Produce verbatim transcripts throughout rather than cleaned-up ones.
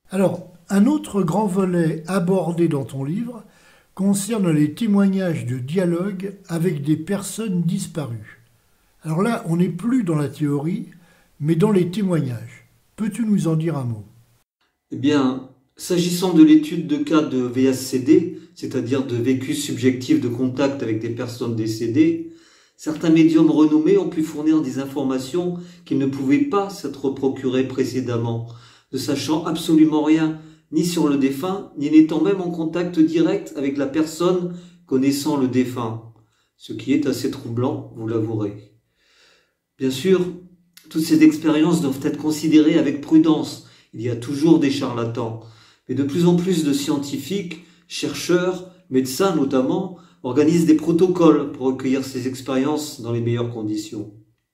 Alors, un autre grand volet abordé dans ton livre concerne les témoignages de dialogue avec des personnes disparues. Alors là, on n'est plus dans la théorie, mais dans les témoignages. Peux-tu nous en dire un mot? Eh bien, s'agissant de l'étude de cas de V S C D, c'est-à-dire de vécu subjectif de contact avec des personnes décédées, certains médiums renommés ont pu fournir des informations qu'ils ne pouvaient pas s'être procurées précédemment, ne sachant absolument rien, ni sur le défunt, ni n'étant même en contact direct avec la personne connaissant le défunt, ce qui est assez troublant, vous l'avouerez. Bien sûr, toutes ces expériences doivent être considérées avec prudence. Il y a toujours des charlatans, mais de plus en plus de scientifiques, chercheurs, médecins notamment, organisent des protocoles pour recueillir ces expériences dans les meilleures conditions.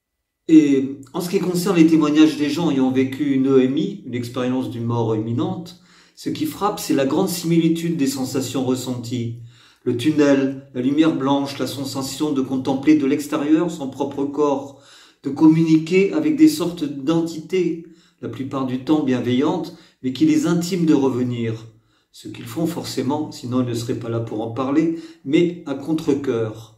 Et en ce qui concerne les témoignages des gens ayant vécu une E M I, une expérience d'une mort imminente, ce qui frappe, c'est la grande similitude des sensations ressenties. Le tunnel, la lumière blanche, la sensation de contempler de l'extérieur son propre corps, de communiquer avec des sortes d'entités, la plupart du temps bienveillantes, mais qui les intiment de revenir. Ce qu'ils font forcément, sinon ils ne seraient pas là pour en parler, mais à contre-cœur.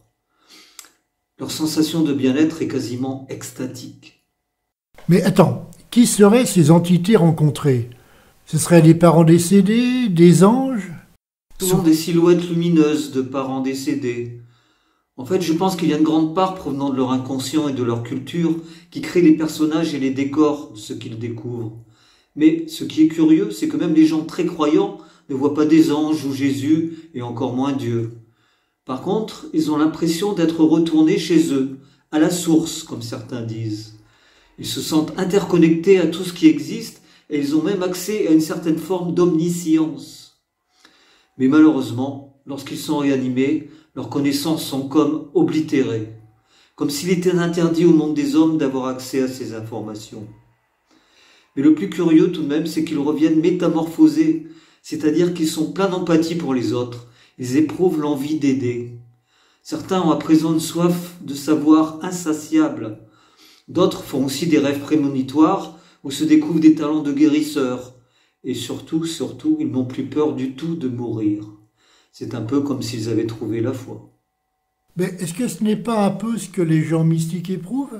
Leur sensation de bien-être est quasiment extatique. Mais attends, qui seraient ces entités rencontrées? Ce seraient des parents décédés, des anges? Souvent des silhouettes lumineuses de parents décédés. En fait, je pense qu'il y a une grande part provenant de leur inconscient et de leur culture qui crée les personnages et les décors de ce qu'ils découvrent. Mais ce qui est curieux, c'est que même les gens très croyants ne voient pas des anges ou Jésus et encore moins Dieu. Par contre, ils ont l'impression d'être retournés chez eux, à la source, comme certains disent. Ils se sentent interconnectés à tout ce qui existe et ils ont même accès à une certaine forme d'omniscience. Mais malheureusement, lorsqu'ils sont réanimés, leurs connaissances sont comme oblitérées, comme s'il était interdit au monde des hommes d'avoir accès à ces informations. Mais le plus curieux tout de même, c'est qu'ils reviennent métamorphosés, c'est-à-dire qu'ils sont pleins d'empathie pour les autres, ils éprouvent l'envie d'aider. Certains ont à présent une soif de savoir insatiable, d'autres font aussi des rêves prémonitoires où se découvrent des talents de guérisseurs, et surtout, surtout, ils n'ont plus peur du tout de mourir. C'est un peu comme s'ils avaient trouvé la foi. Mais est-ce que ce n'est pas un peu ce que les gens mystiques éprouvent?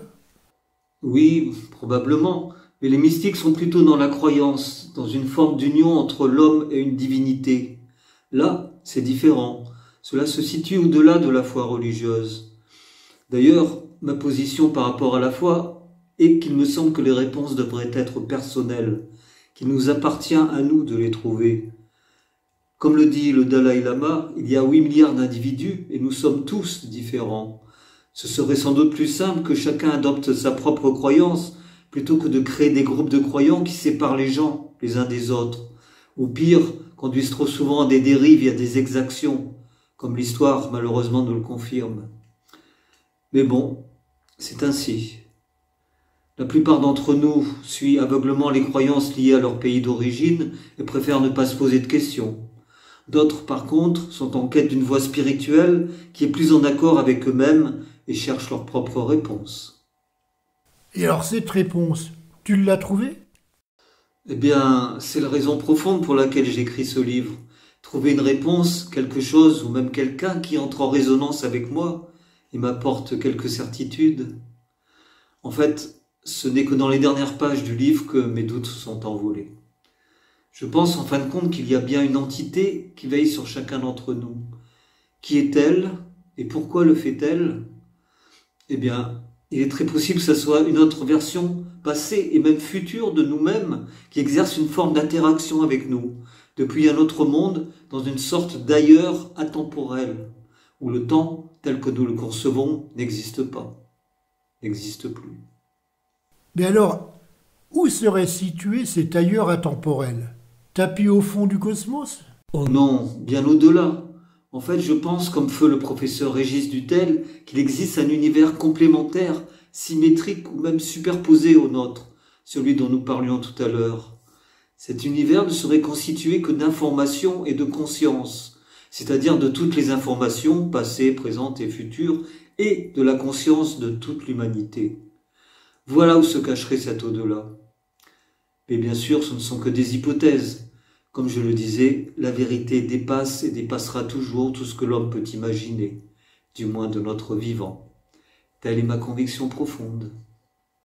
Oui, probablement, mais les mystiques sont plutôt dans la croyance, dans une forme d'union entre l'homme et une divinité. Là, c'est différent. Cela se situe au-delà de la foi religieuse. D'ailleurs, ma position par rapport à la foi est qu'il me semble que les réponses devraient être personnelles, qu'il nous appartient à nous de les trouver. Comme le dit le Dalai Lama, il y a huit milliards d'individus et nous sommes tous différents. Ce serait sans doute plus simple que chacun adopte sa propre croyance plutôt que de créer des groupes de croyants qui séparent les gens les uns des autres, ou pire, conduisent trop souvent à des dérives et à des exactions, comme l'histoire malheureusement nous le confirme. Mais bon, c'est ainsi. La plupart d'entre nous suivent aveuglement les croyances liées à leur pays d'origine et préfèrent ne pas se poser de questions. D'autres, par contre, sont en quête d'une voie spirituelle qui est plus en accord avec eux-mêmes et cherchent leurs propres réponses. Et alors cette réponse, tu l'as trouvée? Eh bien, c'est la raison profonde pour laquelle j'écris ce livre. Trouver une réponse, quelque chose ou même quelqu'un qui entre en résonance avec moi et m'apporte quelques certitudes. En fait, ce n'est que dans les dernières pages du livre que mes doutes se sont envolés. Je pense en fin de compte qu'il y a bien une entité qui veille sur chacun d'entre nous. Qui est-elle et pourquoi le fait-elle? Eh bien, il est très possible que ce soit une autre version passée et même future de nous-mêmes qui exerce une forme d'interaction avec nous, depuis un autre monde, dans une sorte d'ailleurs atemporel, où le temps, tel que nous le concevons, n'existe pas, n'existe plus. Mais alors, où serait situé cet ailleurs intemporel? Tapis au fond du cosmos? Oh non, bien au-delà. En fait, je pense, comme feu le professeur Régis Dutel, qu'il existe un univers complémentaire, symétrique ou même superposé au nôtre, celui dont nous parlions tout à l'heure. Cet univers ne serait constitué que d'informations et de conscience, c'est-à-dire de toutes les informations, passées, présentes et futures, et de la conscience de toute l'humanité. Voilà où se cacherait cet au-delà. Mais bien sûr, ce ne sont que des hypothèses. Comme je le disais, la vérité dépasse et dépassera toujours tout ce que l'homme peut imaginer, du moins de notre vivant. Telle est ma conviction profonde.